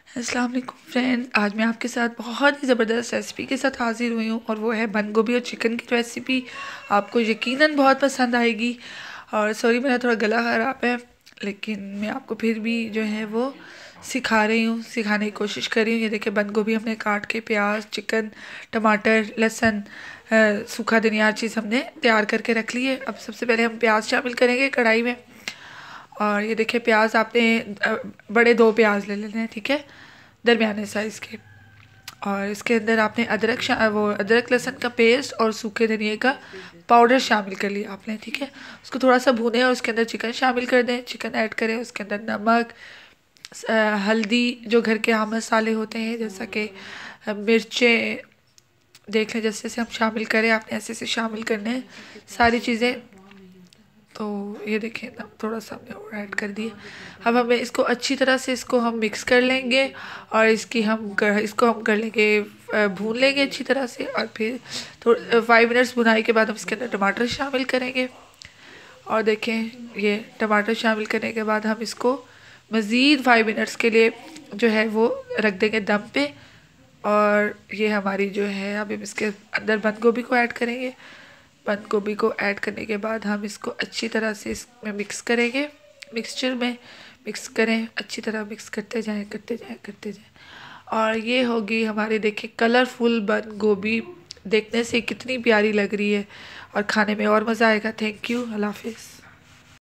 अस्सलाम वालेकुम फ्रेंड्स, आज मैं आपके साथ बहुत ही ज़बरदस्त रेसिपी के साथ हाज़िर हुई हूँ और वो है बंद गोभी और चिकन की रेसिपी। आपको यकीनन बहुत पसंद आएगी। और सॉरी, मेरा थोड़ा गला ख़राब है, लेकिन मैं आपको फिर भी जो है वो सिखा रही हूँ, सिखाने की कोशिश कर रही हूँ। ये देखिए, बंद गोभी हमने काट के प्याज, चिकन, टमाटर, लहसुन, सूखा धनिया, हर चीज़ हमने तैयार करके रख ली है। अब सबसे पहले हम प्याज शामिल करेंगे कढ़ाई में। और ये देखिए, प्याज आपने बड़े 2 प्याज ले लेने हैं, ठीक है, दरमियाने साइज़ के। और इसके अंदर आपने अदरक लहसुन का पेस्ट और सूखे धनिए का पाउडर शामिल कर लिया आपने, ठीक है। उसको थोड़ा सा भूनें और उसके अंदर चिकन शामिल कर दें, चिकन ऐड करें। उसके अंदर नमक, हल्दी, जो घर के आम मसाले होते हैं जैसा कि मिर्चें, देख लें जैसे जैसे हम शामिल करें, आपने ऐसे ऐसे शामिल करने हैं सारी चीज़ें। तो ये देखें ना, थोड़ा सा हमने और ऐड कर दिया। अब हमें इसको अच्छी तरह से इसको हम मिक्स कर लेंगे और इसको हम कर लेंगे, भून लेंगे अच्छी तरह से। और फिर 5 मिनट्स भुनाई के बाद हम इसके अंदर टमाटर शामिल करेंगे। और देखें, ये टमाटर शामिल करने के बाद हम इसको मज़ीद 5 मिनट्स के लिए जो है वो रख देंगे दम पे। और ये हमारी जो है, अब हम इसके अंदर बंद गोभी को ऐड करेंगे। बंद गोभी को ऐड करने के बाद हम इसको अच्छी तरह से इसमें मिक्स करेंगे, मिक्सचर में मिक्स करें, अच्छी तरह मिक्स करते जाएं, करते जाएं, करते जाएं। और ये होगी हमारी, देखिए, कलरफुल बंद गोभी। देखने से कितनी प्यारी लग रही है और खाने में और मज़ा आएगा। थैंक यू, अल्लाह हाफिज़।